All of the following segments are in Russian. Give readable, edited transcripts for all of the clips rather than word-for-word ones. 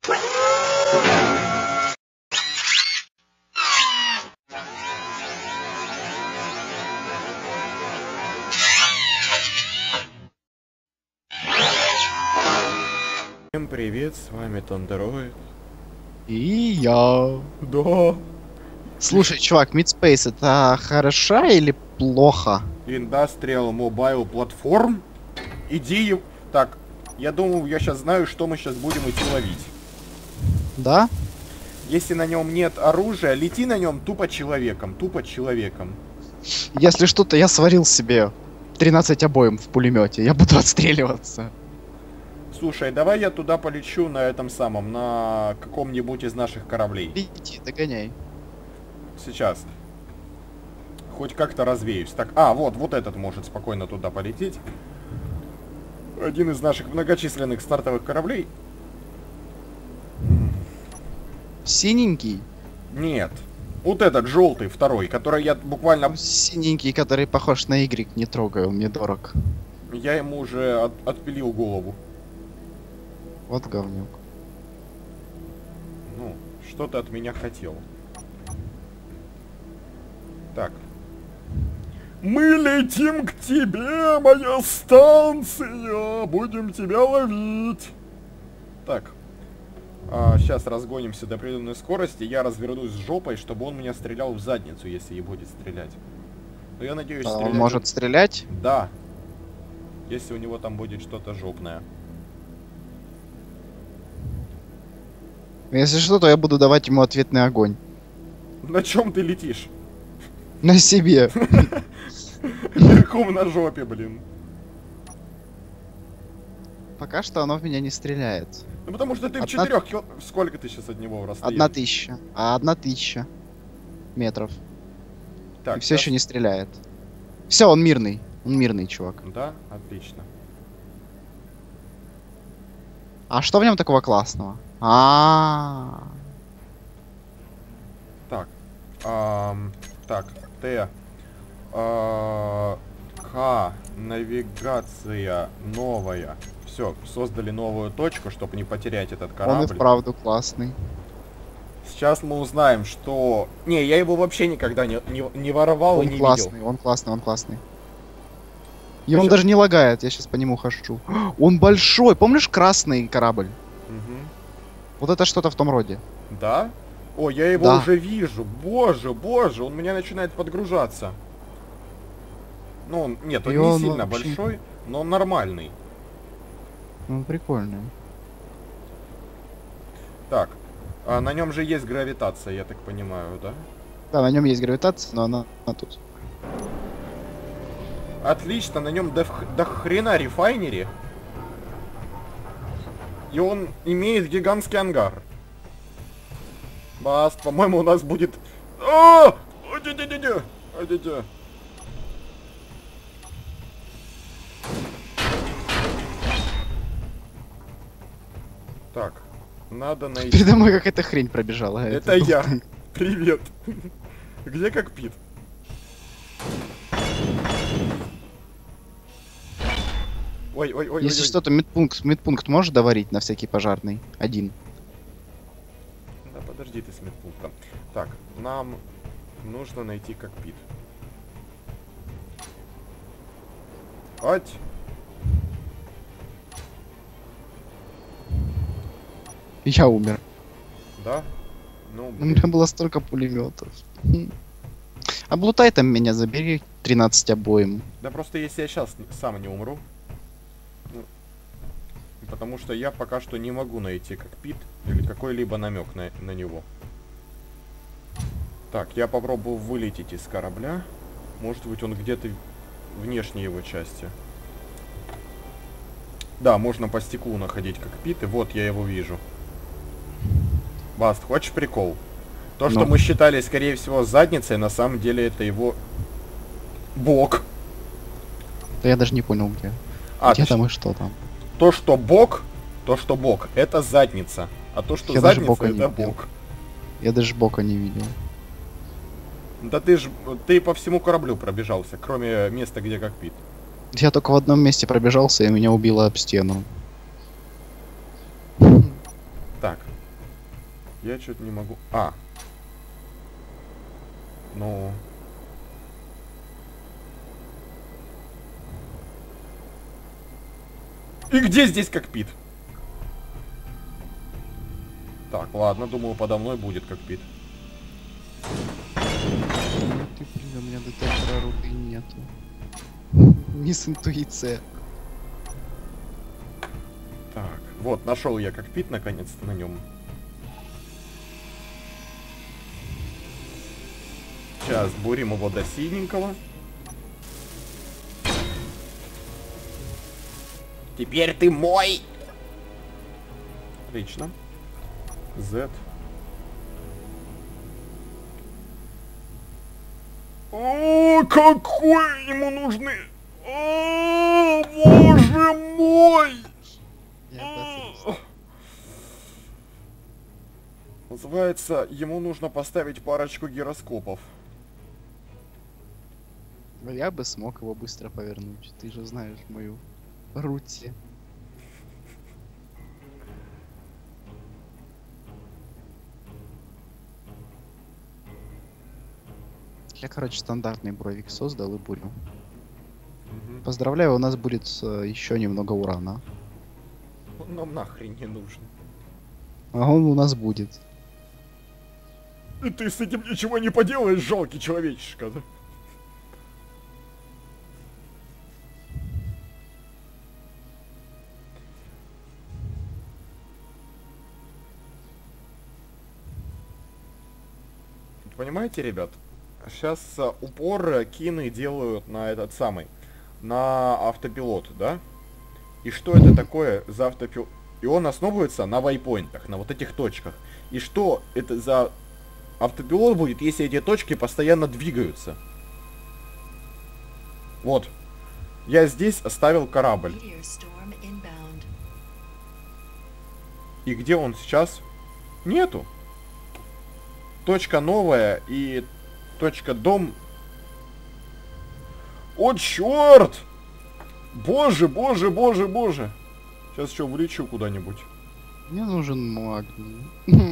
Всем привет, с вами Тандероид. И я. Да. Слушай, чувак, Midspace это хороша или плохо? Industrial Mobile Platform. Иди. Так, я думаю, я сейчас знаю, что мы сейчас будем идти ловить. Да? Если на нем нет оружия, лети на нем тупо человеком. Тупо человеком. Если что-то, я сварил себе 13 обоим в пулемете. Я буду отстреливаться. Слушай, давай я туда полечу на этом самом, на каком-нибудь из наших кораблей. Иди, догоняй. Сейчас. Хоть как-то развеюсь. Так, вот этот может спокойно туда полететь. Один из наших многочисленных стартовых кораблей. Синенький? Нет. Вот этот желтый, второй, который я буквально... Синенький, который похож на Y, не трогай, он мне дорог. Я ему уже отпилил голову. Вот говнюк. Ну, что ты от меня хотел? Так. Мы летим к тебе, моя станция! Будем тебя ловить! Так. Сейчас разгонимся до определенной скорости. Я развернусь с жопой, чтобы он меня стрелял в задницу, если и будет стрелять. Но я надеюсь, стрелять... Он может стрелять? Да. Если у него там будет что-то жопное. Если что, то я буду давать ему ответный огонь. На чем ты летишь? На себе. Верхом на жопе, блин. Пока что оно в меня не стреляет. Ну потому что ты в 4 кило... Сколько ты сейчас от него расстоишь? 1000. 1000 метров. Так, И все еще не стреляет. Все, он мирный. Он мирный, чувак. Да, отлично. А что в нем такого классного? Так. Так, Т. К. Навигация новая. Все, создали новую точку, чтобы не потерять этот корабль. Он и вправду классный. Сейчас мы узнаем, что... Не, я его вообще никогда не воровал и не классный, видел. он классный, он классный. И он даже не лагает, я сейчас по нему хожу. Он большой, помнишь красный корабль? Угу. Вот это что-то в том роде. Да? О, я его уже вижу. Боже, боже, он у меня начинает подгружаться. Ну, он, нет, он не сильно большой, но он нормальный. Ну, прикольный. Так, а на нем же есть гравитация, я так понимаю, да? Да, на нем есть гравитация, но она тут. Отлично, на нем до хрена рефайнери. И он имеет гигантский ангар. Баст, по-моему, у нас будет... Так, надо найти... Передо мной какая-то хрень пробежала. Это я. Привет. Где кокпит? Ой. Если что-то медпункт можешь доварить на всякий пожарный? Один. Да подожди ты с медпунктом. Так, нам нужно найти кокпит. Ать! Я умер. Да? Ну, У меня было столько пулеметов. Облутай там меня, забери 13 обоим. Да просто если я сейчас сам не умру. Ну, потому что я пока что не могу найти кокпит или какой-либо намек на него. Так, я попробую вылететь из корабля. Может быть, он где-то внешней его части. Да, можно по стеклу находить кокпит, и вот я его вижу. Баст, хочешь прикол? То, что мы считали, скорее всего, задницей, на самом деле это его бок. Да я даже не понял, где. Где там и что там? То, что бок, это задница. А то, что задница, это бок. Я даже бока не видел. Да ты по всему кораблю пробежался, кроме места, где кокпит. Я только в одном месте пробежался, и меня убило об стену. Так. Я что-то не могу... А. Ну... И где здесь кокпит? Так, ладно, думаю, подо мной будет кокпит. Ты, блин, у меня детектора руды нету. Мисс интуиция. Так, вот, нашел я кокпит наконец-то на нем. Сейчас бурим его до синенького. Теперь ты мой! Отлично. Z. О, какой ему нужны! О, боже мой! Называется, ему нужно поставить парочку гироскопов. Я бы смог его быстро повернуть. Ты же знаешь мою рути. Я, короче, стандартный бровик создал и бурю. Поздравляю, у нас будет еще немного урана. Он нам нахрен не нужен. А он у нас будет. И ты с этим ничего не поделаешь, жалкий человечишка, да? Понимаете, ребят? Сейчас упор кины делают на этот самый, на автопилот, да? И что это такое за автопилот? И он основывается на вайпоинтах, на вот этих точках. И что это за автопилот будет, если эти точки постоянно двигаются? Вот. Я здесь оставил корабль. И где он сейчас? Нету. Точка новая и точка дом. О, черт! Боже, боже, боже, боже. Сейчас еще влечу куда-нибудь. Мне нужен магний.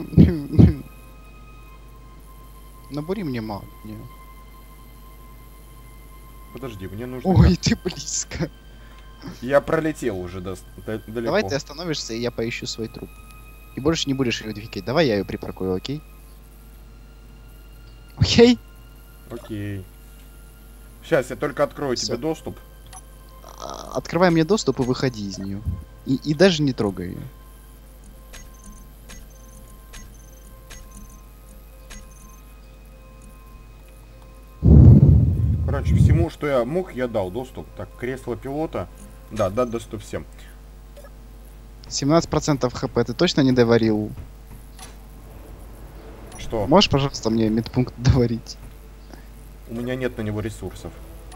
Набори мне магния. Подожди, мне нужно... Ой, ты близко. Я пролетел уже далеко. Давай ты остановишься, и я поищу свой труп. И больше не будешь ее двигать. Давай я ее припаркую, окей? Окей? Окей. Сейчас я только открою Всё. тебе доступ. Открывай мне доступ и выходи из нее. И даже не трогай ее. Короче, всему, что я мог, я дал доступ. Так, кресло пилота. Да, дать доступ всем. 17% хп ты точно не доварил? Что? Можешь, пожалуйста, мне медпункт доварить? У меня нет на него ресурсов.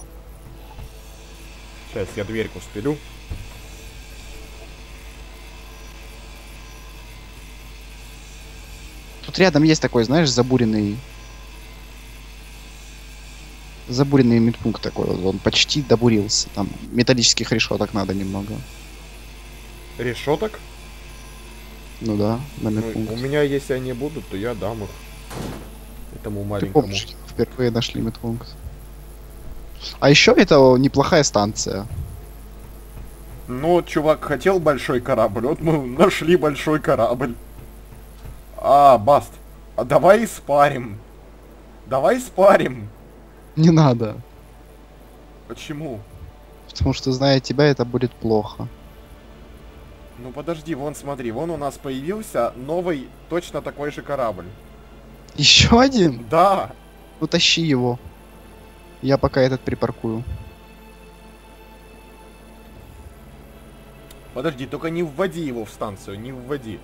Сейчас я дверьку спилю. Тут рядом есть такой, знаешь, забуренный медпункт такой. Вот, он почти добурился. Там металлических решеток надо немного. Решеток? Ну да, на Ну, медпункт. у меня, если они будут, то я дам их этому Ты маленькому. помнишь, впервые нашли медпункт. А еще это неплохая станция. Ну, вот чувак хотел большой корабль, вот мы нашли большой корабль. А, Баст, а давай спарим. Давай спарим. Не надо. Почему? Потому что, зная тебя, это будет плохо. Ну подожди, вон смотри, вон у нас появился новый, точно такой же корабль. Еще один? Да. Ну тащи его. Я пока этот припаркую. Подожди, только не вводи его в станцию, не вводи.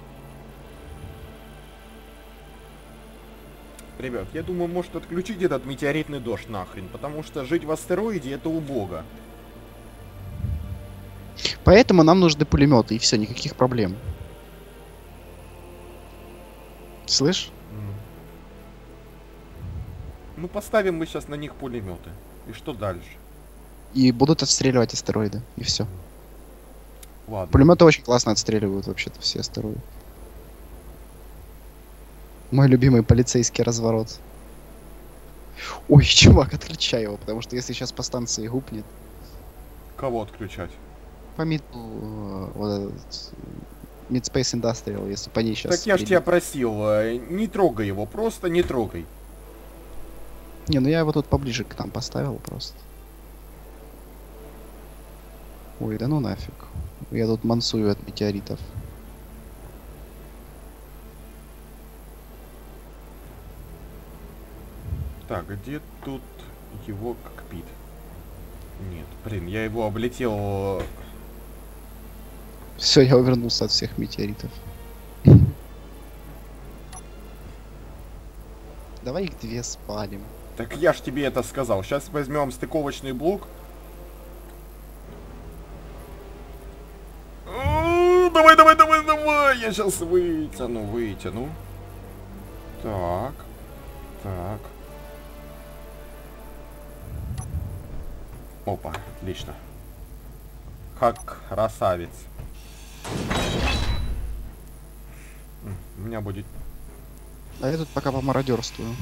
Ребят, я думаю, может отключить этот метеоритный дождь нахрен, потому что жить в астероиде это убого. Поэтому нам нужны пулеметы, и все, никаких проблем. Слышь? Ну поставим мы сейчас на них пулеметы. И что дальше? И будут отстреливать астероиды, и все. Ладно. Пулеметы очень классно отстреливают вообще-то все астероиды. Мой любимый полицейский разворот. Ой, чувак, отключай его, потому что если сейчас по станции гупнет, Кого отключать? по миду, вот этот, Midspace Industrial, если по ней сейчас... Так я ж тебя просил, не трогай его, просто не трогай. Не, ну я его тут поближе к нам поставил просто. Ой, да ну нафиг. Я тут мансую от метеоритов. Так, где тут его кокпит? Нет, блин, я его облетел. Все, я увернулся от всех метеоритов. Давай их две спалим. Так я ж тебе это сказал. Сейчас возьмем стыковочный блок. Давай, давай, давай, давай! Я сейчас вытяну, вытяну. Так. Так. Опа, отлично. Как красавец. У меня будет... А я тут пока помародерствую.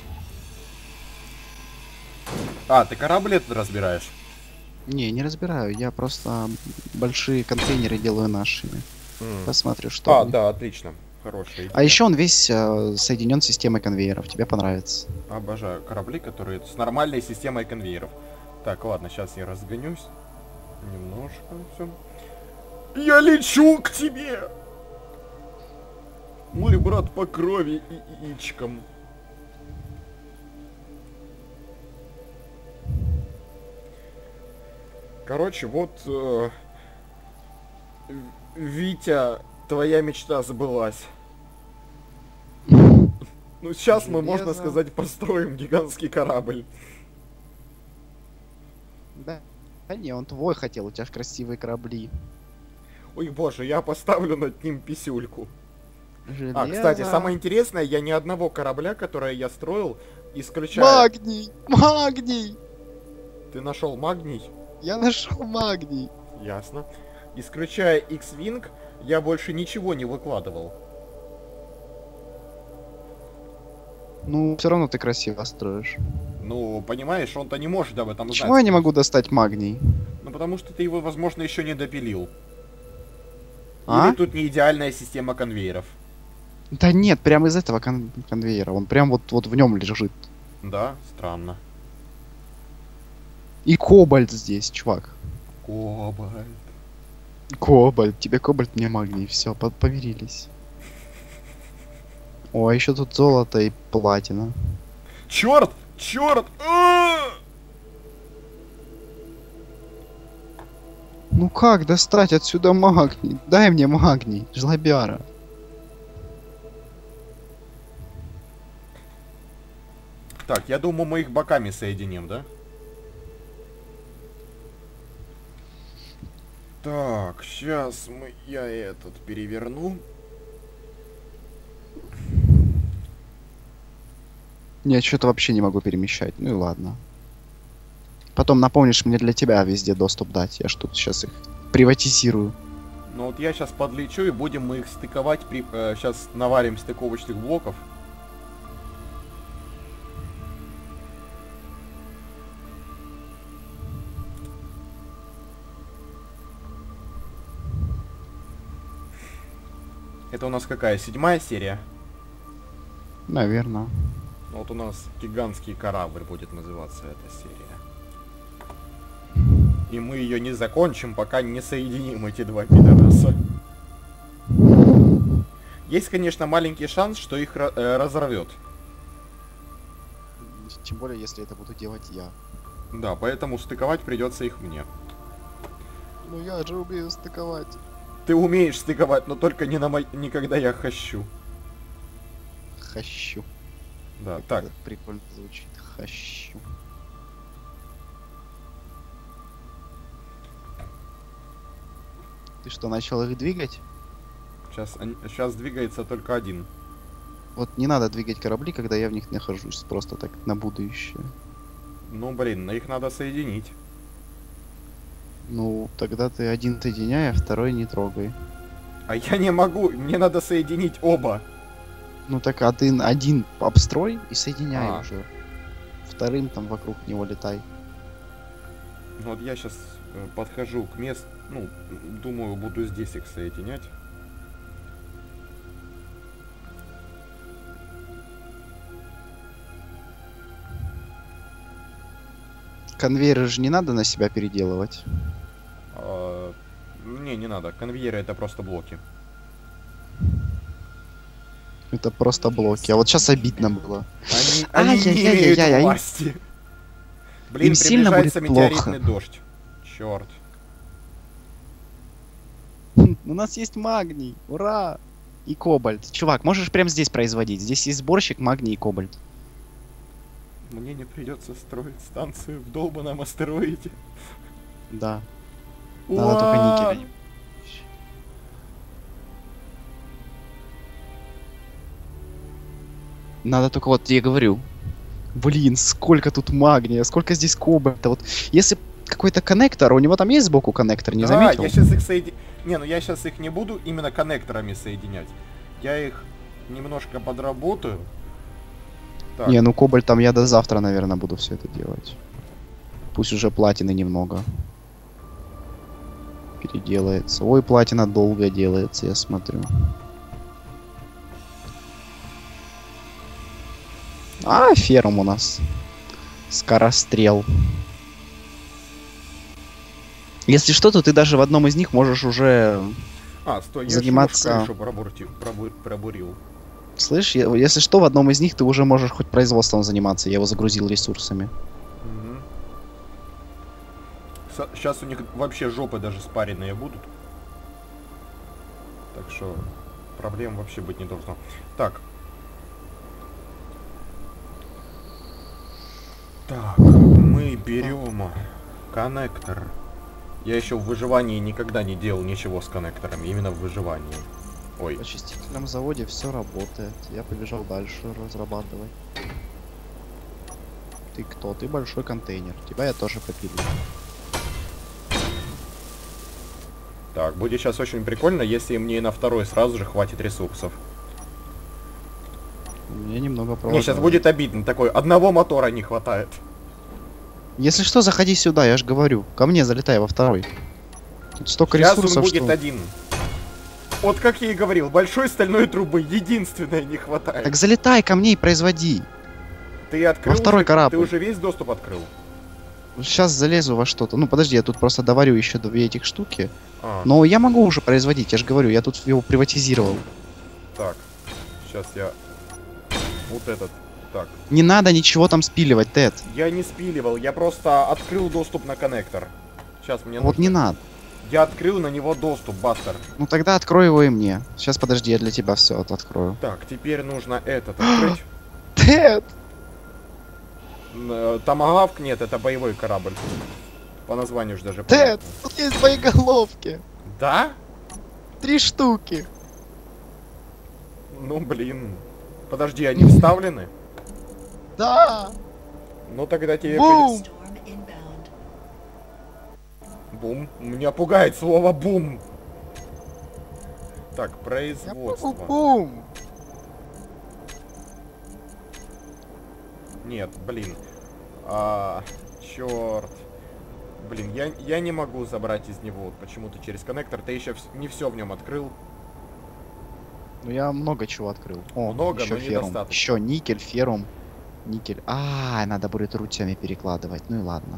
А, ты корабль этот разбираешь? Не разбираю, я просто большие контейнеры делаю нашими. Посмотрю, что. А, в них. да, отлично. Хорошая идея. А еще он весь соединен с системой конвейеров. Тебе понравится. Обожаю корабли, которые с нормальной системой конвейеров. Так, ладно, сейчас я разгонюсь. Немножко все. Я лечу к тебе! Мой брат по крови и яичкам. Короче, вот... Витя, твоя мечта сбылась. Ну, сейчас мы, можно Железо. сказать, построим гигантский корабль. Да. А не, он твой хотел, у тебя ж красивые корабли. Ой, боже, я поставлю над ним писюльку. Железо. А, кстати, самое интересное, я ни одного корабля, который я строил, исключая... Магний! Магний! Ты нашел магний? Я нашел магний. Ясно. Исключая X-Wing, я больше ничего не выкладывал. Ну, все равно ты красиво строишь. Ну, понимаешь, он-то не может об этом знать. Почему я не могу достать магний? Ну, потому что ты его, возможно, еще не допилил. А? Или тут не идеальная система конвейеров. Да нет, прямо из этого конвейера. Он прям вот в нем лежит. Да, странно. И кобальт здесь, чувак. Кобальт. Кобальт. Тебе кобальт, мне магний. Все, помирились. О, а еще тут золото и платина. Черт! Черт! Ну как достать отсюда магний? Дай мне магний, жлобяра. Так, я думаю, мы их боками соединим, да? Так, сейчас я этот переверну. Я что-то вообще не могу перемещать. Ну и ладно. Потом напомнишь мне для тебя везде доступ дать. Я ж тут сейчас их приватизирую. Ну вот я сейчас подлечу и будем мы их стыковать. Сейчас наварим стыковочных блоков. Это у нас какая? 7-я серия? Наверное. Вот у нас гигантский корабль будет называться эта серия. И мы ее не закончим, пока не соединим эти два пидораса. Есть, конечно, маленький шанс, что их разорвет. Тем более, если это буду делать я. Да, поэтому стыковать придется их мне. Ну я же умею стыковать. Ты умеешь стыковать, но только не когда я хащу. Хащу. Да, так. Это прикольно звучит. Хащу. Ты что, начал их двигать? Сейчас двигается только один. Вот не надо двигать корабли, когда я в них нахожусь. Просто так, на будущее. Ну, блин, их надо соединить. Ну, тогда ты один соединяй, а второй не трогай. А я не могу, мне надо соединить оба. Ну так один обстрой и соединяй А. уже. Вторым там вокруг него летай. Ну вот я сейчас подхожу к месту, ну, думаю, буду здесь их соединять. Конвейеры же не надо на себя переделывать. Не надо. Конвейеры это просто блоки. Это просто блоки. А вот сейчас обидно было. Они не имеют Ай-яй-яй-яй-яй. власти. Блин, Им сильно приближается будет метеоритный плохо. дождь. Черт. У нас есть магний. Ура! И кобальт. Чувак, можешь прямо здесь производить. Здесь есть сборщик, магний и кобальт. Мне не придется строить станцию в долбанном астероиде. Да. Надо только никеля не... Надо только, вот я говорю. Блин, сколько тут магния, сколько здесь кобальта. Вот если какой-то коннектор, у него там есть сбоку коннектор, не Да, заметил? я сейчас их Не, ну я сейчас их не буду именно коннекторами соединять. Я их немножко подработаю. Так. Не, ну кобальт там я до завтра, наверное, буду все это делать. Пусть уже платины немного переделается. Ой, платина долго делается, я смотрю. А, ферм у нас. Скорострел. Если что, то ты даже в одном из них можешь уже... Стой, я заниматься- ещё, может, крышу пробурил. Слышь, если что, в одном из них ты уже можешь хоть производством заниматься. Я его загрузил ресурсами. Сейчас у них вообще жопы даже спаренные будут. Так что проблем вообще быть не должно. Так. Так, мы берем коннектор. Я еще в выживании никогда не делал ничего с коннекторами, именно в выживании. Ой. В очистительном заводе все работает. Я побежал дальше разрабатывать. Ты кто? Ты большой контейнер. Тебя я тоже попилю. Так, будет сейчас очень прикольно, если мне и на второй сразу же хватит ресурсов. Мне немного Не, сейчас будет обидно такой. Одного мотора не хватает. Если что, заходи сюда, я же говорю. Ко мне залетай во второй. Тут столько Сейчас он ресурсов, будет что... один. Вот как я и говорил, большой стальной трубы единственное не хватает. Так залетай ко мне и производи. Ты открыл? Во второй корабль. Ты уже весь доступ открыл? Сейчас залезу во что-то. Ну подожди, я тут просто доварю еще две этих штуки. А, Но я могу уже производить, я же говорю, я тут его приватизировал. так. Сейчас я... Вот этот. Так. Не надо ничего там спиливать, Тед. Я не спиливал, я просто открыл доступ на коннектор. Сейчас мне Вот не надо. Я открыл на него доступ, Бастер. Ну тогда открой его и мне. Сейчас подожди, я для тебя все открою. Так, теперь нужно этот открыть. Тед! Томагавк нет, это боевой корабль. По названию же даже Тед! понятно. Тут есть боеголовки. Да? 3 штуки. Ну блин. Подожди, они вставлены? Да! Ну тогда тебе... Бум! Storm inbound. Бум. Меня пугает слово бум. Так, Я производство. бум! Нет, блин. Черт. Блин, я не могу забрать из него почему-то через коннектор. Ты еще не все в нем открыл. Ну я много чего открыл. О, Много, еще но феррум. недостаточно. Еще никель, феррум. Никель. А, надо будет рутями перекладывать. Ну и ладно.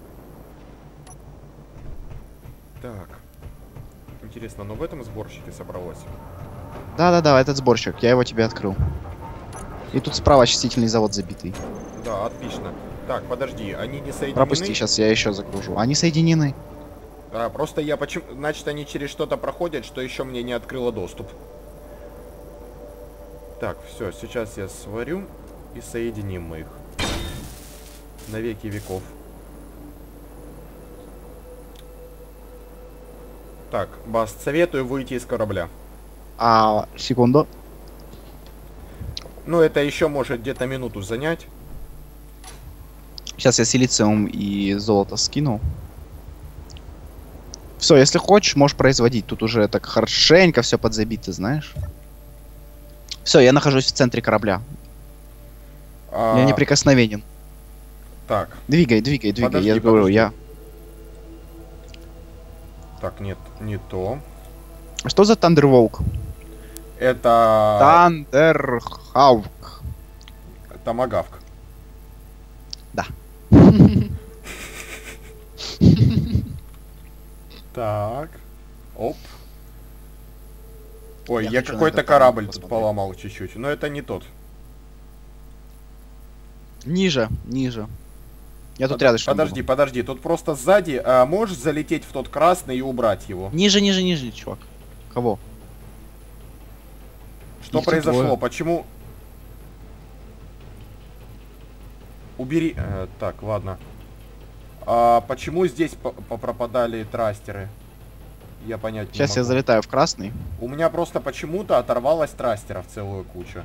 Так. Интересно, но в этом сборщике собралось? Да-да-да, этот сборщик, я его тебе открыл. И тут справа очистительный завод забитый. Да, отлично. Так, подожди, они не соединены? Пропусти, сейчас я еще загружу. Они соединены. Просто я почему... Значит, они через что-то проходят, что еще мне не открыло доступ. Так, все, сейчас я сварю и соединим мы их. На веки веков. Так, Баст, советую выйти из корабля. Секунду. Ну, это еще может где-то минуту занять. Сейчас я силициум и золото скину. Все, если хочешь, можешь производить. Тут уже так хорошенько все подзабито, знаешь. Все, я нахожусь в центре корабля. Я неприкосновенен. Так. Двигай, двигай, двигай. Подожди, Я говорю, подожди. я... Так, нет, не то. Что за Thunderwalk? Это... Тандерхаук. Томагавк. Да. Так. Оп. Ой, Я я хочу на какой-то этот корабль посмотреть. тут поломал чуть-чуть. Но это не тот. Ниже, ниже. Я тут Под- рядышком Подожди, буду. подожди. Тут просто сзади. Можешь залететь в тот красный и убрать его? Ниже, ниже, ниже, чувак. Кого? Что Их тут произошло? двое. Почему? Убери. Так, ладно. Почему здесь пропадали трастеры? Я понять не Сейчас я могу. залетаю в красный. У меня просто почему-то оторвалось трастеров целую кучу.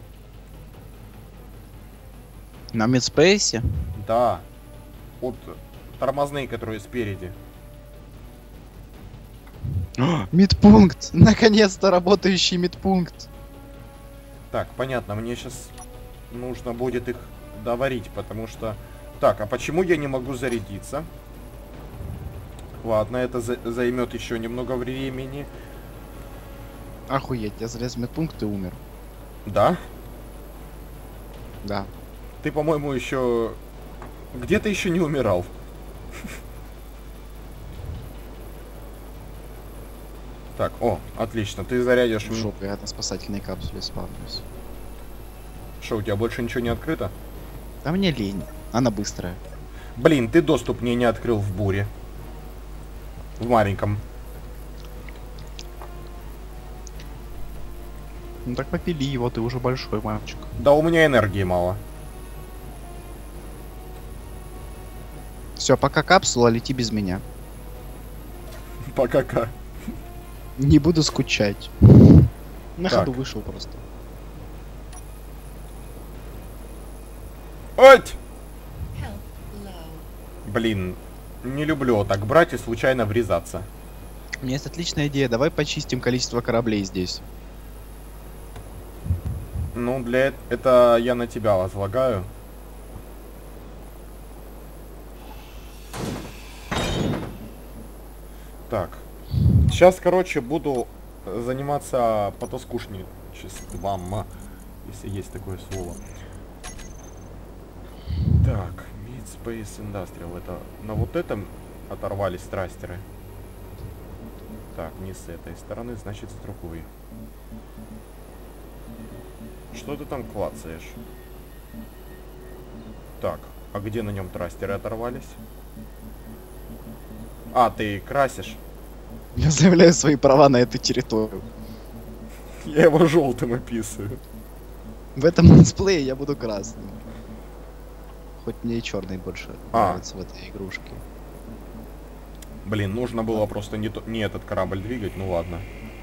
На мидспейсе. Да. Вот тормозные, которые спереди. Медпункт! Наконец-то работающий медпункт. Так, понятно, мне сейчас нужно будет их доварить, потому что... Так, а почему я не могу зарядиться? Ладно, это займет еще немного времени. Охуеть, я залез в медпункт и умер. Да? Да. Ты, по-моему, еще... Где ты еще не умирал? Так, о, отлично, ты зарядишь... В жопу, я на спасательной капсуле спавнюсь. Что, у тебя больше ничего не открыто? Да мне лень. Она быстрая. Блин, ты доступ мне не открыл в буре. В маленьком. Ну так попили его, ты уже большой мальчик. Да у меня энергии мало. Все, пока капсула, лети без меня. Пока-ка. Не буду скучать. На Так. ходу вышел просто. Ать! Health low. Блин, не люблю вот так брать и случайно врезаться. У меня есть отличная идея, давай почистим количество кораблей здесь. Ну, для это я на тебя возлагаю. Так. Сейчас, короче, буду заниматься потаскушничеством, если есть такое слово. Так, Mid Space Industrial. Это на вот этом оторвались трастеры. Так, не с этой стороны, значит с другой. Что ты там клацаешь? Так, а где на нем трастеры оторвались? А, ты красишь? Я заявляю свои права на эту территорию. Я его желтым описываю. В этом летсплее я буду красным. Хоть мне и черный больше нравится в этой игрушке. Блин, нужно было просто не этот корабль двигать, ну ладно.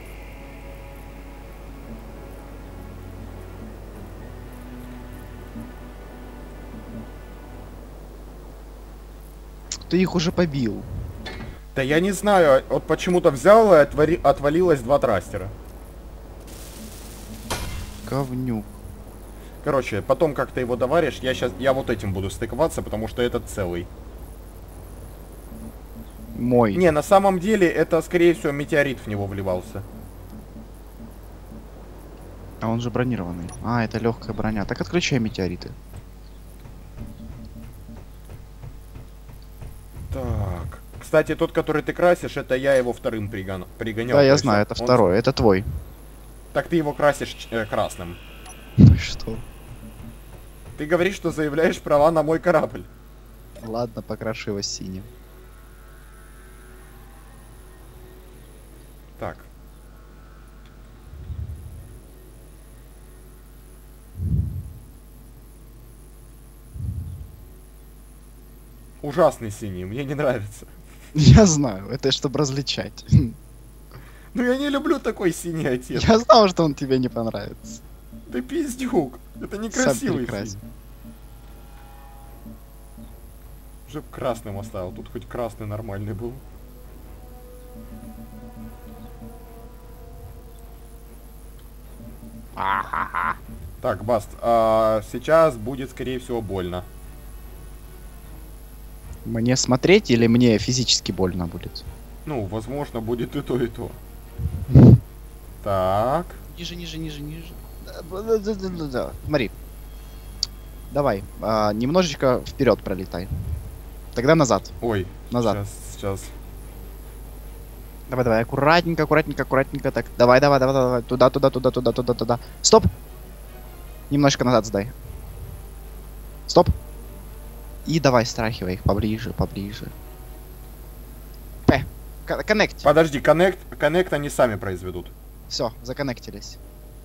Ты их уже побил. Да я не знаю, вот почему-то взял и отвалилось 2 трастера. Говнюк. Короче, потом как ты его доваришь, я вот этим буду стыковаться, потому что этот целый. Мой. Не, на самом деле это, скорее всего, метеорит в него вливался. А он же бронированный. А, это легкая броня. Так отключай метеориты. Так. Кстати, тот, который ты красишь, это я его вторым пригонял. Да, я то есть знаю, это он- второй, это твой. Так ты его красишь красным. Ну и что? Ты говоришь, что заявляешь права на мой корабль. Ладно, покраши его синим. Так. Ужасный синий, мне не нравится. Я знаю, это чтобы различать. Ну я не люблю такой синий оттенок. Я знал, что он тебе не понравится. Ты пиздюк. Это Сам некрасивый перекрась. синий. Уже б красным оставил, тут хоть красный нормальный был. Так, Баст, сейчас будет, скорее всего, больно. Мне смотреть или мне физически больно будет? Ну, возможно, будет и то, и то. Так. Ниже, ниже, ниже, ниже. Да. Смотри. Давай, немножечко вперед пролетай. Тогда назад. Ой, Назад. сейчас. Давай, давай, аккуратненько, аккуратненько, аккуратненько. Так, давай, давай, давай, давай. Туда, туда, туда, туда, туда, туда. Стоп! Немножко назад сдай. Стоп! И давай, страхивай их поближе, поближе. Коннект. Подожди, коннект они сами произведут. Все, законнектились.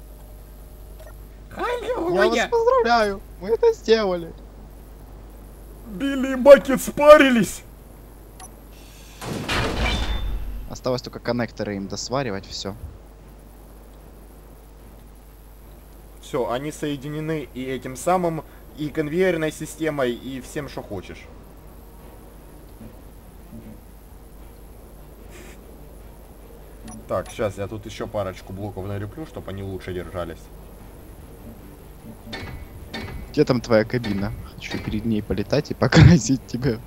Я Аллилуйя! вас поздравляю, мы это сделали. Билли и Бакет спарились! Осталось только коннекторы им досваривать, все. Все, они соединены и этим самым, и конвейерной системой, и всем, что хочешь. Так, сейчас я тут еще парочку блоков налеплю, чтобы они лучше держались. Где там твоя кабина? Хочу перед ней полетать и покрасить тебя.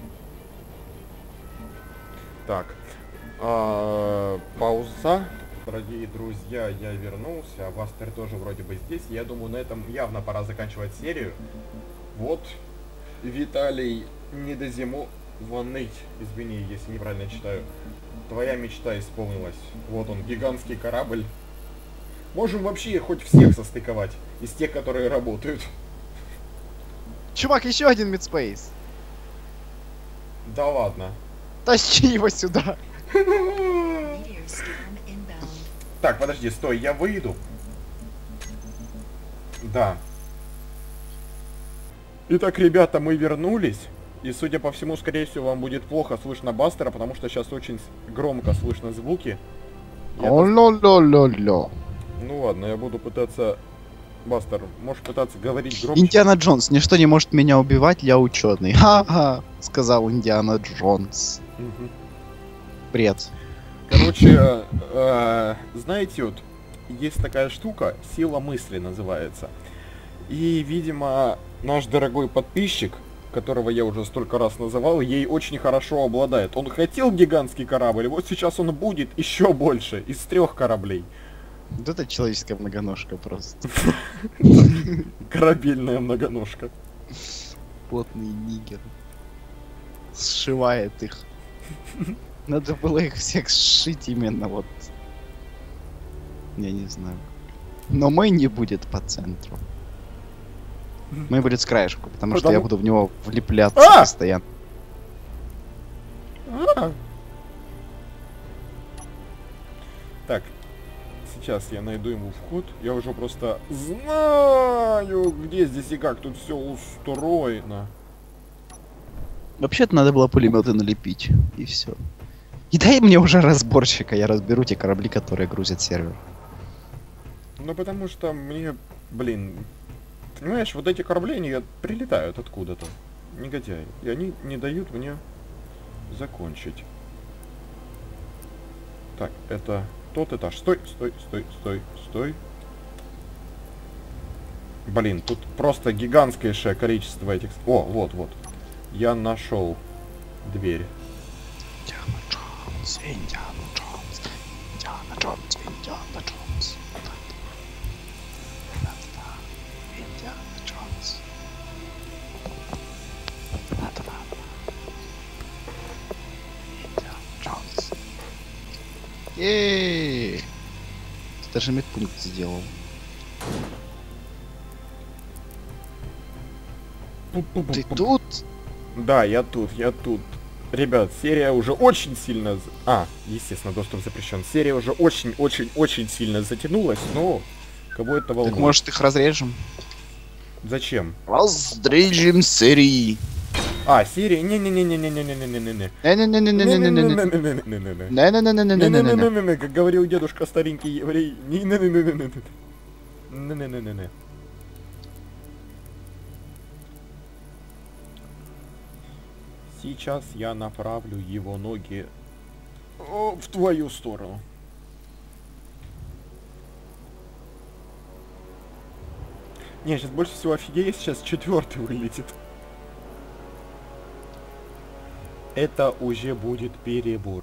Так, пауза. Дорогие друзья, я вернулся. Бастер тоже вроде бы здесь. Я думаю, на этом явно пора заканчивать серию. Вот, Виталий недозимованный, извини, если неправильно читаю. Твоя мечта исполнилась. Вот он, гигантский корабль. Можем вообще хоть всех состыковать. Из тех, которые работают. Чувак, еще один мидспейс. Да ладно. Тащи его сюда. Meteor scan inbound. Так, подожди, стой, я выйду. Да. Итак, ребята, мы вернулись. И, судя по всему, скорее всего, вам будет плохо слышно Бастера, потому что сейчас очень громко слышно звуки. О-ло-ло-ло-ло. Ну ладно, я буду пытаться... Бастер, можешь пытаться говорить громче? Индиана Джонс, ничто не может меня убивать, я ученый. Ха-ха, сказал Индиана Джонс. Мгм. Бред. Короче, знаете, вот, есть такая штука, сила мысли называется. И, видимо, наш дорогой подписчик, которого я уже столько раз называл, ей очень хорошо обладает. Он хотел гигантский корабль, вот сейчас он будет еще больше, из 3 кораблей. Вот это человеческая многоножка просто. Корабельная многоножка. Потный нигер. Сшивает их. Надо было их всех сшить именно вот. Я не знаю. Но мой не будет по центру. Мой будет с краешку, потому что я буду в него влепляться А! постоянно. Так, сейчас я найду ему вход. Я уже просто знаю, где здесь и как тут все устроено. Вообще-то надо было пулеметы налепить. И все. И дай мне уже разборщика, я разберу те корабли, которые грузят сервер. Ну потому что мне, блин, понимаешь, вот эти корабли, они прилетают откуда-то. Негодяи. И они не дают мне закончить. Так, это тот этаж. Стой, стой, стой, стой, стой. Блин, тут просто гигантское количество этих... О, вот, вот. Я нашел дверь. Индиана Джонс, Индиана Джонс, Индиана Джонс, Индиана Джонс. Индиана Джонс. Индиана Джонс. Еее! Ты даже медпункт сделал. Ты тут? Да, я тут, я тут. Ребят, серия уже очень сильно... естественно, доступ запрещен. Серия уже очень-очень-очень сильно затянулась, но... Кого это волнует? Так может их разрежем? Зачем? Разрежем серии. Серия? Не-не-не-не-не-не-не-не-не-не. Не-не-не-не-не-не-не-не. Не-не-не-не-не-не-не. Не-не-не-не-не-не, как говорил дедушка старенький еврей. Не-не-не-не-не-не. Не-не-не-не-не. Сейчас я направлю его ноги в твою сторону. Не, сейчас больше всего офигеет, сейчас 4-й вылетит. Это уже будет перебор.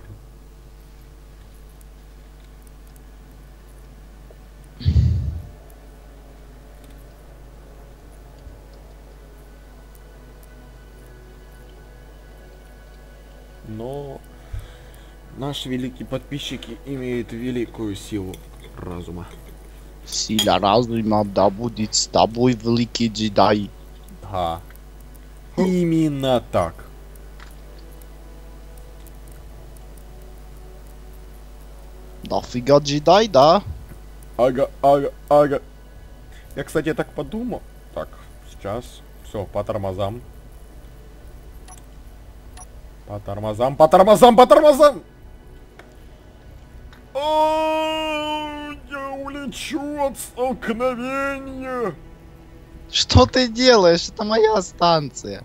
Но наши великие подписчики имеют великую силу разума. Сила разума да будет с тобой, великий джедай. Да. Именно так. Дофига джедай, да? Ага, ага, ага. Я, кстати, так подумал. Так, сейчас. Все, по тормозам. По тормозам, по тормозам, по тормозам! О, я улечу от столкновения! Что ты делаешь? Это моя станция.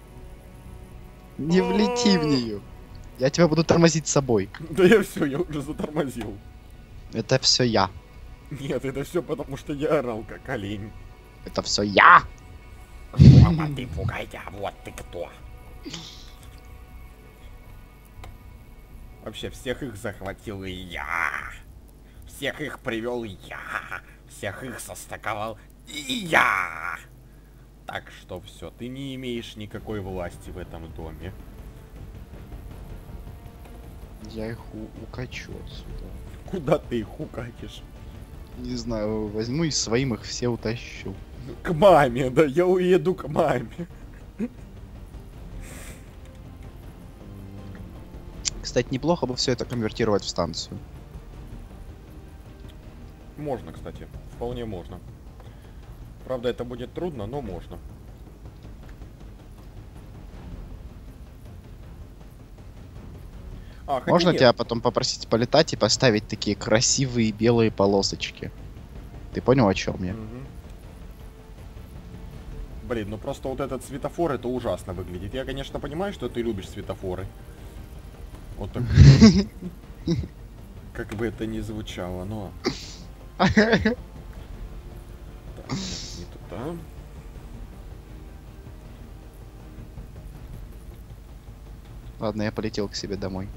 Не влети в нее. Я тебя буду тормозить с собой. Да я все, я уже затормозил. Это все я. Нет, это все потому, что я орал как олень. Это все я. Рома, ты пугайся, вот ты кто. Вообще, всех их захватил я. Всех их привел я. Всех их состыковал я. Так что все, ты не имеешь никакой власти в этом доме. Я их укачу отсюда. Куда ты их укатишь? Не знаю, возьму и своим их все утащу. К маме, да, я уеду к маме. Кстати, неплохо бы все это конвертировать в станцию. Можно, кстати, вполне можно. Правда, это будет трудно, но можно. А, хотя Можно нет. тебя потом попросить полетать и поставить такие красивые белые полосочки? Ты понял, о чем я? Мгм. Блин, ну просто вот этот светофор, это ужасно выглядит. Я, конечно, понимаю, что ты любишь светофоры. Вот так. Как бы это ни звучало, но... Так, нет, не туда. Ладно, я полетел к себе домой.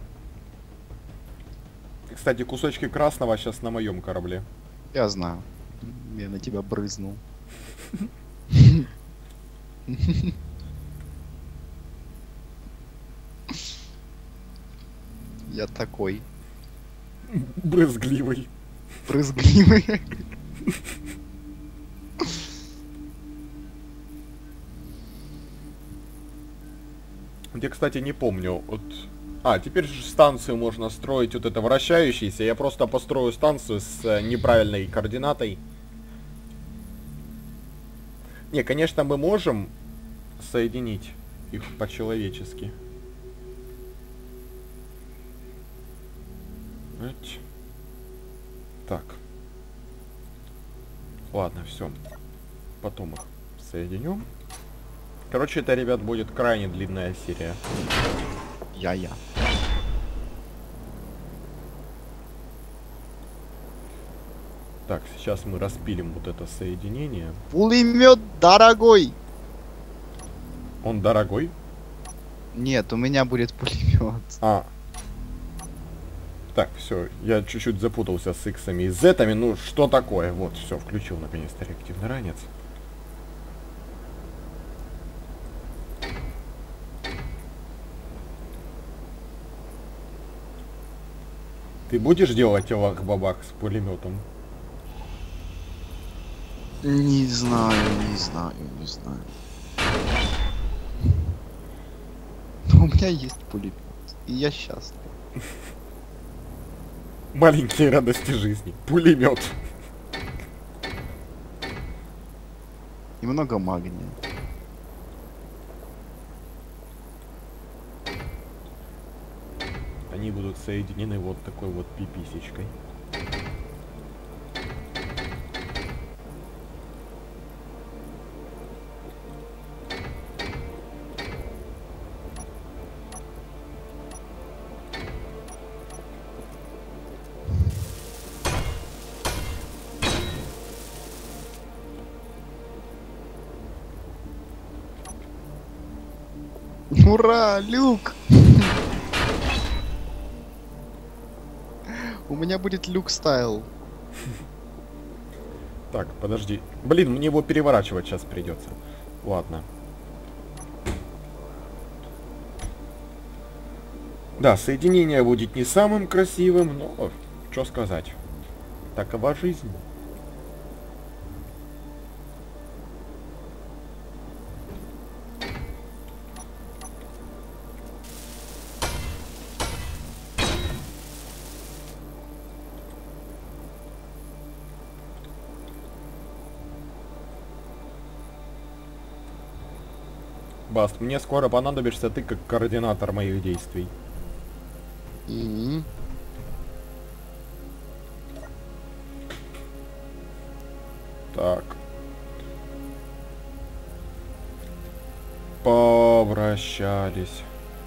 Кстати, кусочки красного сейчас на моем корабле. Я знаю. Я на тебя брызнул. Я такой Брызгливый. брызгливый. Я, кстати, не помню. Вот... А, теперь же станцию можно строить вот это вращающейся. Я просто построю станцию с неправильной координатой. Не, конечно, мы можем соединить их по-человечески. Эть. Так. Ладно, все. Потом их соединем. Короче, это, ребят, будет крайне длинная серия. Я. Так, сейчас мы распилим вот это соединение. Пулемет дорогой. Он дорогой? Нет, у меня будет пулемет. А. Так, все, я чуть-чуть запутался с иксами и зетами. Ну, что такое? Вот, все, включил наконец-то реактивный ранец. Ты будешь делать бабак с пулеметом? Не знаю. Но у меня есть пулемет. И я счастлив. Маленькие радости жизни. Пулемет. И много магния. Они будут соединены вот такой вот пиписечкой. Ура, люк! У меня будет люк стайл. Так, подожди. Блин, мне его переворачивать сейчас придется. Ладно. Да, соединение будет не самым красивым, но что сказать. Такова жизнь. Баст, мне скоро понадобишься ты как координатор моих действий. Мгм. Так. Повращались.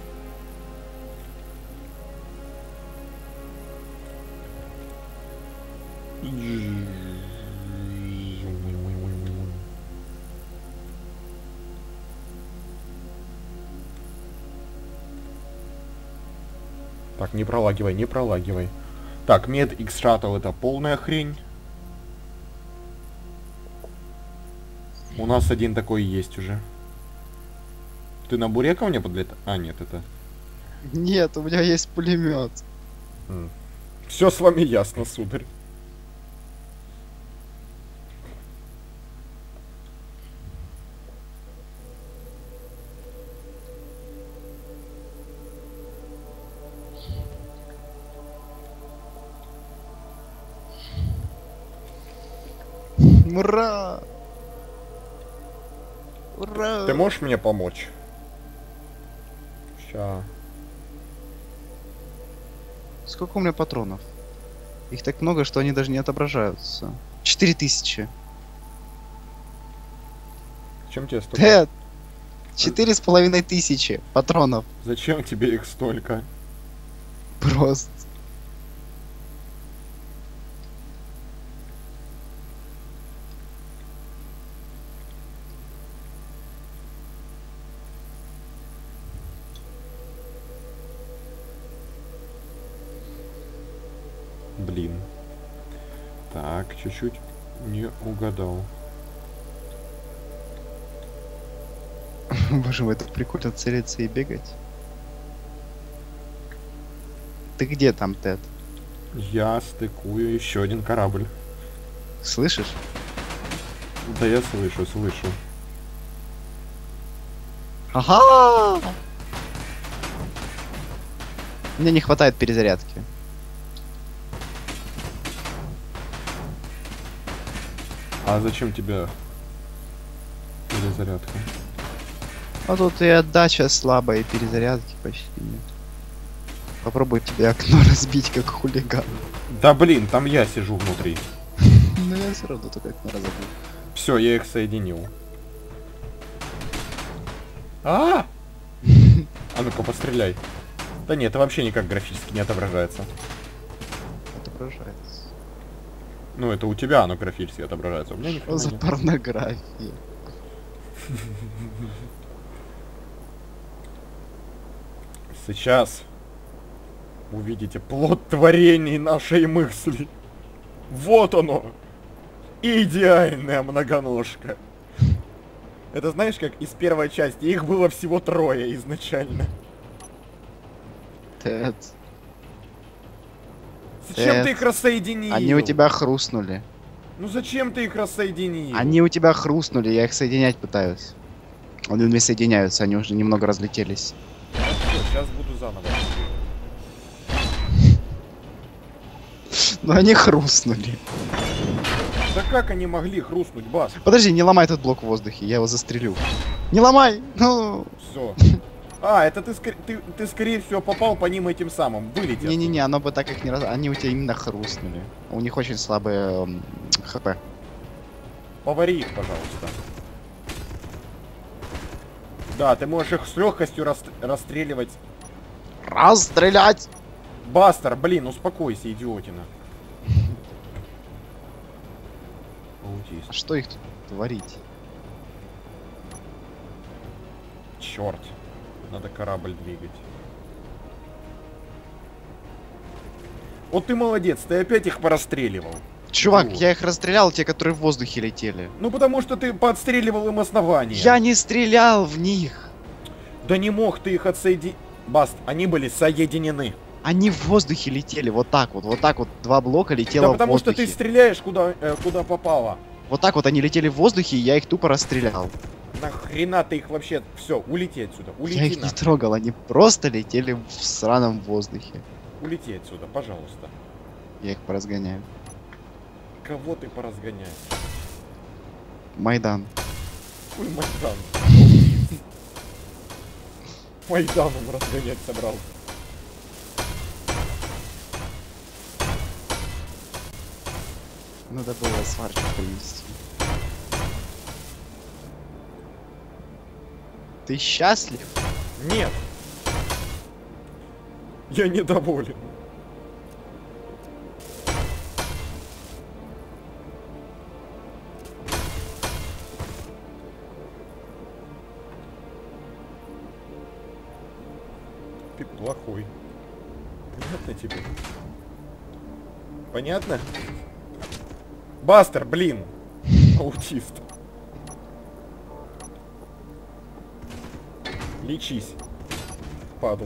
Так, не пролагивай, не пролагивай. Так, мед X Shuttle это полная хрень. У нас один такой есть уже. Ты на буре ко мне подлетал? А, нет, это... Нет, у меня есть пулемет. Все с вами ясно, сударь. Ура! Ура! Ты можешь мне помочь? Ща. Сколько у меня патронов? Их так много, что они даже не отображаются. 4000. Чем тебе столько? Тед! 4500 патронов. Зачем тебе их столько? Просто. Блин. Так, чуть-чуть не угадал. Боже мой, это прикольно целиться и бегать. Ты где там, Тед? Я стыкую еще один корабль. Слышишь? Да я слышу, слышу. Ага! Мне не хватает перезарядки. А зачем тебе перезарядка? А тут и отдача слабая, и перезарядки почти нет. Попробуй тебе окно разбить, как хулиган. Да блин, там я сижу внутри. Но я все равно только окно разобью. Все, я их соединил. А! А ну-ка, постреляй. Да нет, это вообще никак графически не отображается. Отображается. Ну, это у тебя оно графически отображается. У меня ни Что хрена за нет. порнография? Сейчас увидите плод творений нашей мысли. Вот оно! Идеальная многоножка. Это знаешь, как из первой части. Их было всего 3 изначально. Тед, Зачем ты их рассоединил? они у тебя хрустнули. Ну зачем ты их рассоединил? Они у тебя хрустнули, я их соединять пытаюсь. Они не соединяются, они уже немного разлетелись. Сейчас буду заново. Но они хрустнули. Да как они могли хрустнуть, Бас? Подожди, не ломай этот блок в воздухе, я его застрелю. Не ломай! Ну... Все. А, это ты скорее всего попал по ним этим самым. Вылетел. Не-не-не, оно бы так их не раз... Они у тебя именно хрустнули. У них очень слабые хп. Повари их, пожалуйста. Да, ты можешь их с легкостью расстреливать. Расстрелять! Бастер, блин, успокойся, идиотина. Аутист. А что их тут творить? Черт. Надо корабль двигать. Вот ты молодец, ты опять их порастреливал. Чувак, Вот. я их расстрелял, те, которые в воздухе летели. Ну потому что ты подстреливал им основание. Я не стрелял в них. Да не мог ты их отсоединить. Баст, они были соединены. Они в воздухе летели, вот так вот. Вот так вот два блока летело Да в потому что воздухе. ты стреляешь куда попало. Вот так вот они летели в воздухе, и я их тупо расстрелял. Нахрена ты их вообще... Все, улети отсюда. Я Улети их не трогал, они просто летели в сраном воздухе. Улети отсюда, пожалуйста. Я их поразгоняю. Кого ты поразгоняешь? Майдан. Хуй Майдан. Майданом разгонять собрал. Надо было сварщик принести. Ты счастлив? Нет. Я недоволен. Ты плохой. Понятно тебе? Понятно? Бастер, блин. Аутист. Лечись, падла.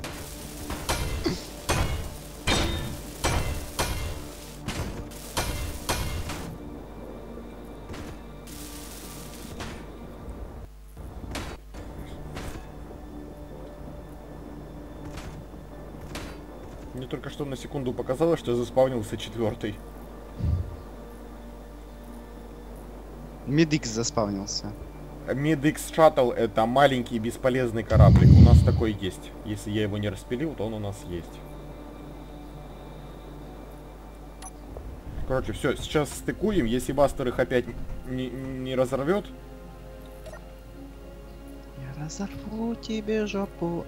Мне только что на секунду показалось, что заспавнился 4-й. Мидикс заспавнился. Mid-X Shuttle — это маленький бесполезный кораблик. У нас такой есть. Если я его не распилил, то он у нас есть. Короче, все, сейчас стыкуем. Если Бастер их опять не разорвет. Я разорву тебе жопу.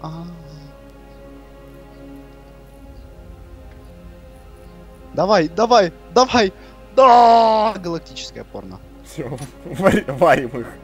Давай, давай, давай! Да! Галактическое порно. Все, варим их.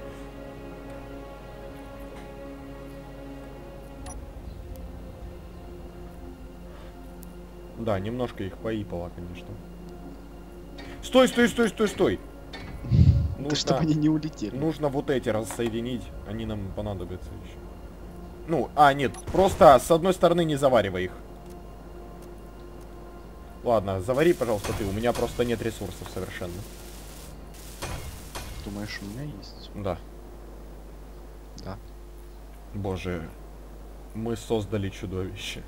Да, немножко их поипало, конечно. Стой, стой, стой, стой, стой! Да чтобы они не улетели. Нужно вот эти рассоединить, они нам понадобятся еще. Ну, нет, просто с одной стороны не заваривай их. Ладно, завари, пожалуйста, ты, у меня просто нет ресурсов совершенно. Думаешь, у меня есть? Да. Да. Боже, мы создали чудовище.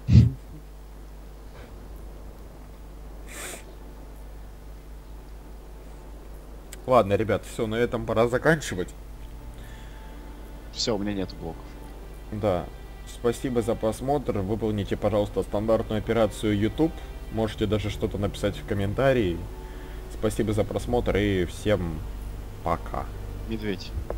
Ладно, ребят, все, на этом пора заканчивать. Все, у меня нет блоков. Да. Спасибо за просмотр. Выполните, пожалуйста, стандартную операцию YouTube. Можете даже что-то написать в комментарии. Спасибо за просмотр и всем пока. Медведь.